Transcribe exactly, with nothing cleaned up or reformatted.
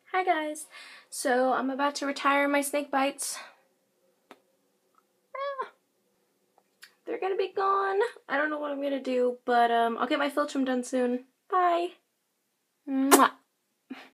Hi guys, so I'm about to retire my snake bites. Ah, they're gonna be gone. I don't know what I'm gonna do, but um, I'll get my filtrum done soon. Bye. Mwah.